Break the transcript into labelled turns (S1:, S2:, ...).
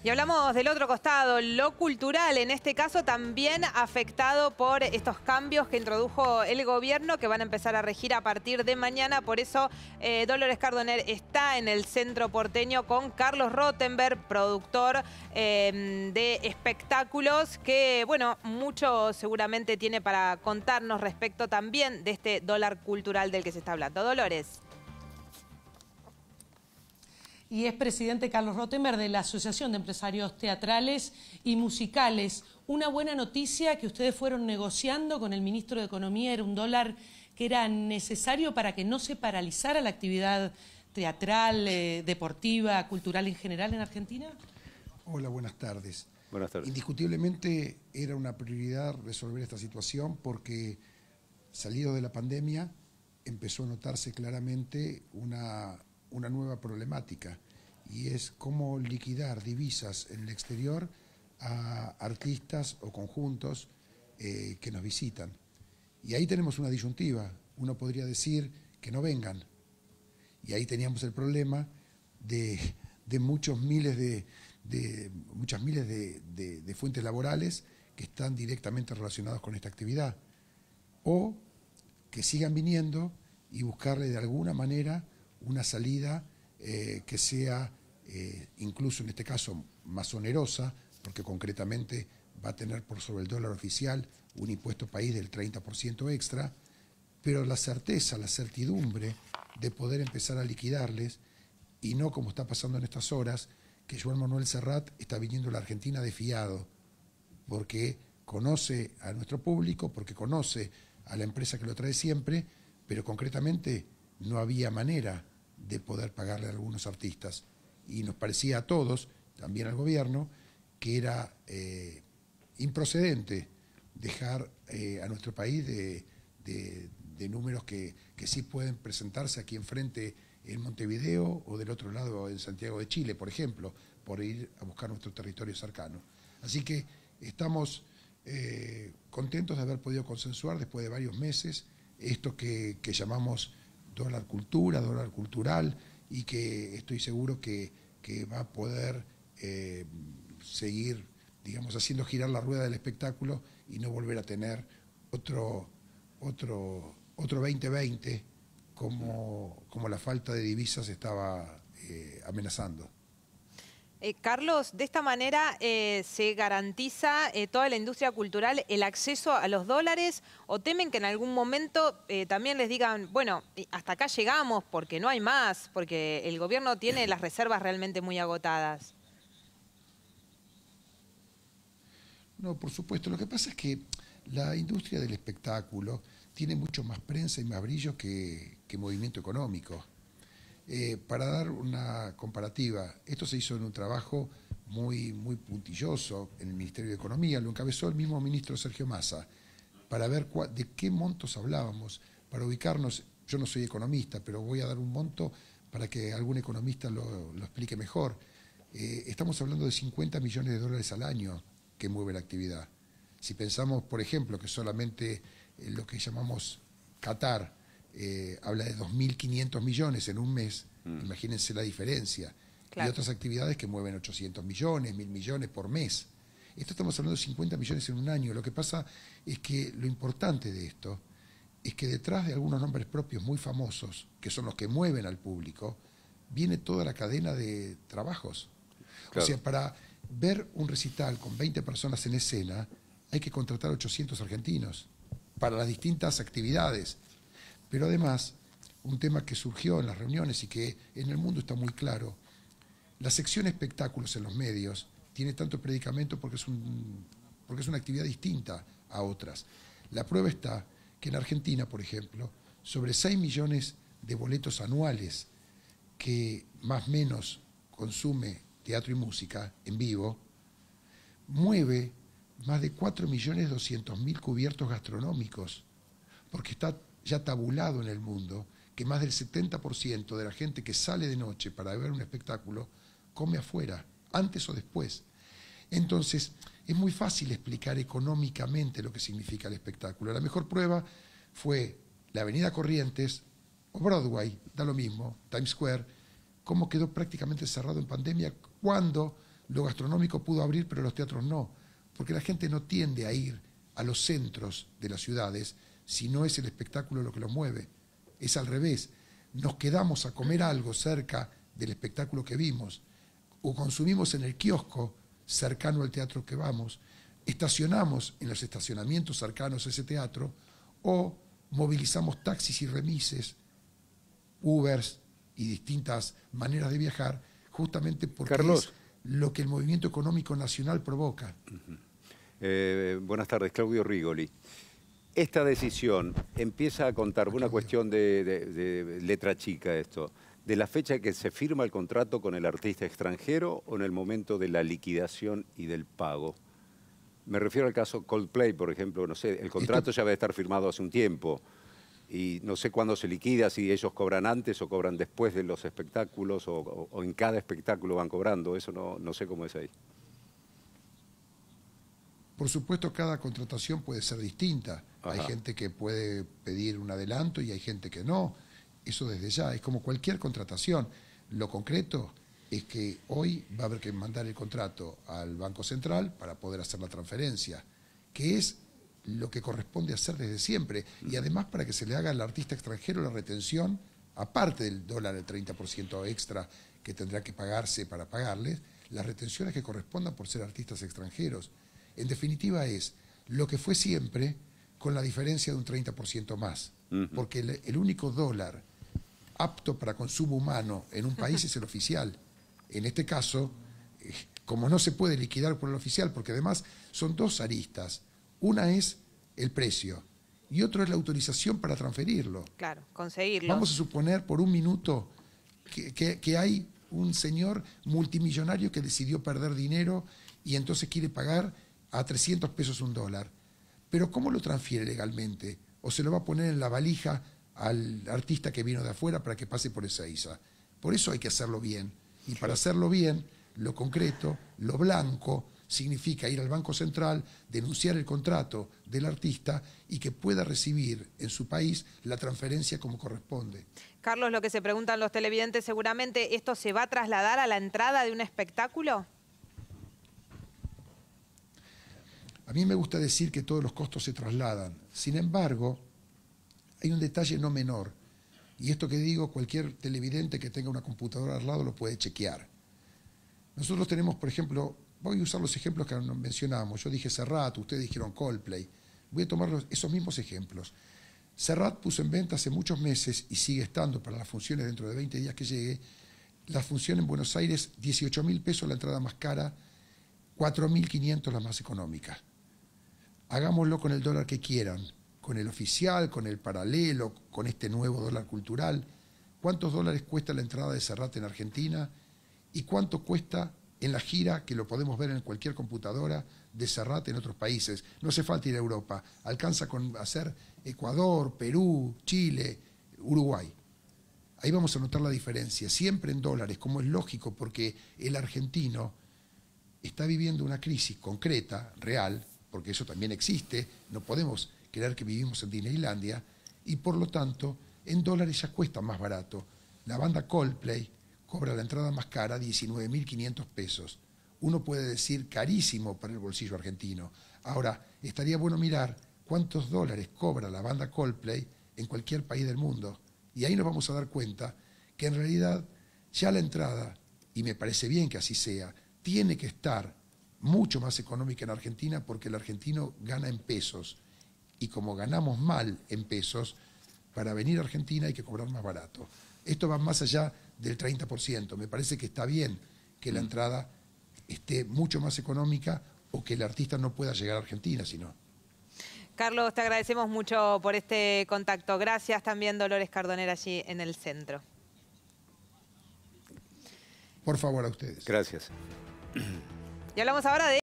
S1: Y hablamos del otro costado, lo cultural, en este caso también afectado por estos cambios que introdujo el gobierno que van a empezar a regir a partir de mañana. Por eso Dolores Cardoner está en el centro porteño con Carlos Rottenberg, productor de espectáculos, que bueno, mucho seguramente tiene para contarnos respecto también de este dólar cultural del que se está hablando. Dolores.
S2: Y es presidente Carlos Rottenberg de la Asociación de Empresarios Teatrales y Musicales. Una buena noticia que ustedes fueron negociando con el ministro de Economía, era un dólar que era necesario para que no se paralizara la actividad teatral, deportiva, cultural en general en Argentina.
S3: Hola, buenas tardes.
S4: Buenas tardes.
S3: Indiscutiblemente era una prioridad resolver esta situación porque, salido de la pandemia, empezó a notarse claramente una nueva problemática, y es cómo liquidar divisas en el exterior a artistas o conjuntos que nos visitan. Y ahí tenemos una disyuntiva. Uno podría decir que no vengan, y ahí teníamos el problema de muchas miles de fuentes laborales que están directamente relacionadas con esta actividad, o que sigan viniendo y buscarle de alguna manera una salida que sea, incluso en este caso, más onerosa, porque concretamente va a tener por sobre el dólar oficial un impuesto país del 30% extra, pero la certeza, la certidumbre de poder empezar a liquidarles, y no como está pasando en estas horas, que Joan Manuel Serrat está viniendo a la Argentina de fiado, porque conoce a nuestro público, porque conoce a la empresa que lo trae siempre, pero concretamente no había manera de poder pagarle a algunos artistas. Y nos parecía a todos, también al gobierno, que era improcedente dejar a nuestro país de números que sí pueden presentarse aquí enfrente en Montevideo o del otro lado en Santiago de Chile, por ejemplo, por ir a buscar nuestro territorio cercano. Así que estamos contentos de haber podido consensuar después de varios meses esto que llamamos dólar cultura, dólar cultural, y que estoy seguro que va a poder seguir, digamos, haciendo girar la rueda del espectáculo y no volver a tener otro 2020 como la falta de divisas estaba amenazando.
S1: Carlos, de esta manera se garantiza toda la industria cultural el acceso a los dólares, o temen que en algún momento también les digan, bueno, hasta acá llegamos porque no hay más, porque el gobierno tiene las reservas realmente muy agotadas?
S3: No, por supuesto. Lo que pasa es que la industria del espectáculo tiene mucho más prensa y más brillo que movimiento económico. Para dar una comparativa, esto se hizo en un trabajo muy puntilloso en el Ministerio de Economía, lo encabezó el mismo ministro Sergio Massa, para ver de qué montos hablábamos, para ubicarnos. Yo no soy economista, pero voy a dar un monto para que algún economista lo explique mejor. Estamos hablando de 50 millones de dólares al año que mueve la actividad. Si pensamos, por ejemplo, que solamente lo que llamamos Qatar habla de 2.500 millones en un mes, imagínense la diferencia. Claro. Y otras actividades que mueven 800 millones, 1.000 millones por mes. Esto estamos hablando de 50 millones en un año. Lo que pasa es que lo importante de esto es que detrás de algunos nombres propios muy famosos, que son los que mueven al público, viene toda la cadena de trabajos. Claro. O sea, para ver un recital con 20 personas en escena, hay que contratar 800 argentinos para las distintas actividades. Pero además, un tema que surgió en las reuniones y que en el mundo está muy claro, la sección espectáculos en los medios tiene tanto predicamento porque es una actividad distinta a otras. La prueba está que en Argentina, por ejemplo, sobre 6 millones de boletos anuales que más o menos consume teatro y música en vivo, mueve más de 4.200.000 cubiertos gastronómicos, porque está ya tabulado en el mundo que más del 70% de la gente que sale de noche para ver un espectáculo come afuera, antes o después. Entonces, es muy fácil explicar económicamente lo que significa el espectáculo. La mejor prueba fue la Avenida Corrientes o Broadway, da lo mismo, Times Square, cómo quedó prácticamente cerrado en pandemia, cuando Lo gastronómico pudo abrir, pero los teatros no, porque la gente no tiende a ir a los centros de las ciudades si no es el espectáculo lo que los mueve. Es al revés. Nos quedamos a comer algo cerca del espectáculo que vimos, o consumimos en el kiosco cercano al teatro que vamos, estacionamos en los estacionamientos cercanos a ese teatro, o movilizamos taxis y remises, Ubers y distintas maneras de viajar, justamente porque
S4: Carlos,
S3: es lo que el movimiento económico nacional provoca.
S4: Buenas tardes, Claudio Rigoli. Esta decisión empieza a contar una cuestión de letra chica esto, de la fecha que se firma el contrato con el artista extranjero o en el momento de la liquidación y del pago. Me refiero al caso Coldplay, por ejemplo, no sé, el contrato ya debe estar firmado hace un tiempo y no sé cuándo se liquida, si ellos cobran antes o cobran después de los espectáculos o en cada espectáculo van cobrando, eso no sé cómo es ahí.
S3: Por supuesto, cada contratación puede ser distinta. Ajá. Hay gente que puede pedir un adelanto y hay gente que no. Eso desde ya, es como cualquier contratación. Lo concreto es que hoy va a haber que mandar el contrato al Banco Central para poder hacer la transferencia, que es lo que corresponde hacer desde siempre. Y además para que se le haga al artista extranjero la retención, aparte del dólar, el 30% extra que tendrá que pagarse para pagarles, las retenciones que correspondan por ser artistas extranjeros. En definitiva es lo que fue siempre con la diferencia de un 30% más. Porque el único dólar apto para consumo humano en un país es el oficial. En este caso, como no se puede liquidar por el oficial, porque además son dos aristas. Una es el precio y otro es la autorización para transferirlo.
S1: Claro, conseguirlo.
S3: Vamos a suponer por un minuto que hay un señor multimillonario que decidió perder dinero y entonces quiere pagar a 300 pesos un dólar. Pero ¿cómo lo transfiere legalmente? ¿O se lo va a poner en la valija al artista que vino de afuera para que pase por Ezeiza? Por eso hay que hacerlo bien. Y para hacerlo bien, lo concreto, lo blanco, significa ir al Banco Central, denunciar el contrato del artista y que pueda recibir en su país la transferencia como corresponde.
S1: Carlos, lo que se preguntan los televidentes, seguramente, ¿esto se va a trasladar a la entrada de un espectáculo?
S3: A mí me gusta decir que todos los costos se trasladan. Sin embargo, hay un detalle no menor. Y esto que digo, cualquier televidente que tenga una computadora al lado lo puede chequear. Nosotros tenemos, por ejemplo, voy a usar los ejemplos que mencionamos. Yo dije Serrat, ustedes dijeron Coldplay. Voy a tomar esos mismos ejemplos. Serrat puso en venta hace muchos meses y sigue estando para las funciones dentro de 20 días que llegue. La función en Buenos Aires, 18.000 pesos la entrada más cara, 4.500 la más económica. Hagámoslo con el dólar que quieran, con el oficial, con el paralelo, con este nuevo dólar cultural. ¿Cuántos dólares cuesta la entrada de Serrat en Argentina? ¿Y cuánto cuesta en la gira, que lo podemos ver en cualquier computadora, de Serrat en otros países? No hace falta ir a Europa, alcanza con hacer Ecuador, Perú, Chile, Uruguay. Ahí vamos a notar la diferencia, siempre en dólares, como es lógico, porque el argentino está viviendo una crisis concreta, real, porque eso también existe, no podemos creer que vivimos en Disneylandia, y por lo tanto, en dólares ya cuesta más barato. La banda Coldplay cobra la entrada más cara, 19.500 pesos. Uno puede decir carísimo para el bolsillo argentino. Ahora, estaría bueno mirar cuántos dólares cobra la banda Coldplay en cualquier país del mundo. Y ahí nos vamos a dar cuenta que en realidad ya la entrada, y me parece bien que así sea, tiene que estar mucho más económica en Argentina porque el argentino gana en pesos. Y como ganamos mal en pesos, para venir a Argentina hay que cobrar más barato. Esto va más allá del 30%. Me parece que está bien que la entrada esté mucho más económica o que el artista no pueda llegar a Argentina, sino.
S1: Carlos, te agradecemos mucho por este contacto. Gracias también, Dolores Cardonera, allí en el centro.
S3: Por favor, a ustedes.
S4: Gracias.
S1: Y hablamos ahora de...